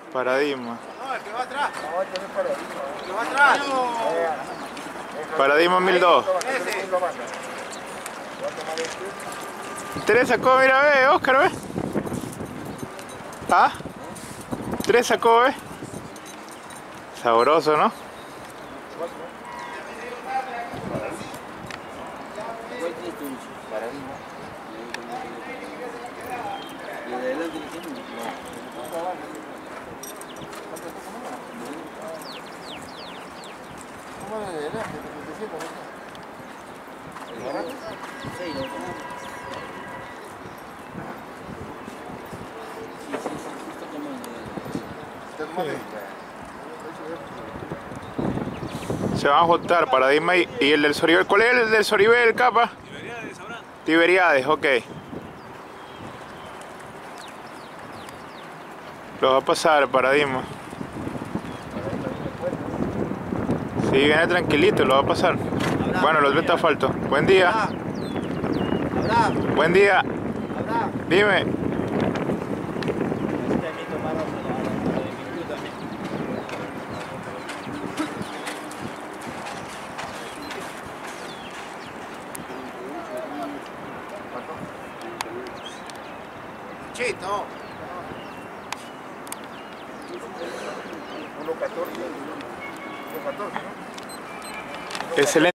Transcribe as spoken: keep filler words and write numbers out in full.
Paradigma. No, el que va atrás. No, este es Paradigma. El que va atrás. Paradigma mil dos. Ese. Tres sacó, mira, ve, Oscar, ve. ¿Ah? Tres sacó, ve. Sabroso, ¿no? Paradigma. Y de adelante le tiene ¿Cómo va de adelante? ¿Te siento, no? ¿El barato? Sí, lo tenemos. Sí, sí, sí, sí, está tomando. ¿Está tomando? Se van a juntar Paradigma y, y el del Soribel. ¿Cuál es el del Soribel, capa? Tiberiades, sabrán. Tiberiades, ok. Lo va a pasar Paradigma. Sí, viene tranquilito, lo va a pasar. Bueno, los vete asfalto. Buen día. Habrá. Buen día. Habrá. Dime. Chito. uno catorce. uno catorce, ¿no? Excelente.